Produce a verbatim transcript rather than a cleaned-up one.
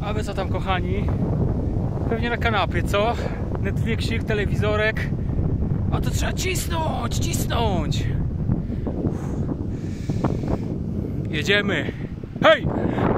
A wy co tam, kochani? Pewnie na kanapie, co? Netflixik, telewizorek. A to trzeba cisnąć, cisnąć. Jedziemy. Hej!